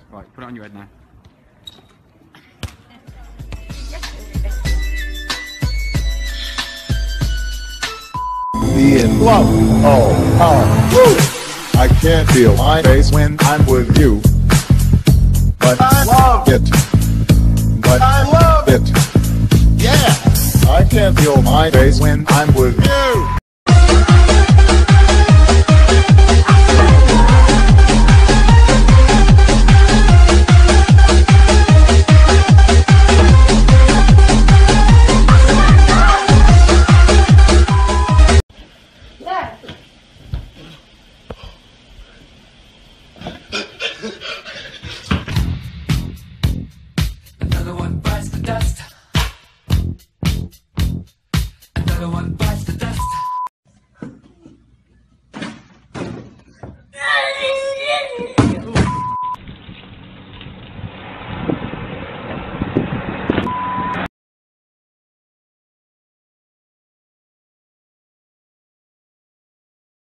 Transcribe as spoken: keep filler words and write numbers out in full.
Right, put it on your head now. Be in love. Oh, oh, woo. I can't feel my face when I'm with you. But I love it. But I love it. Yeah. I can't feel my face when I'm with you. Another one bites the dust. Another one bites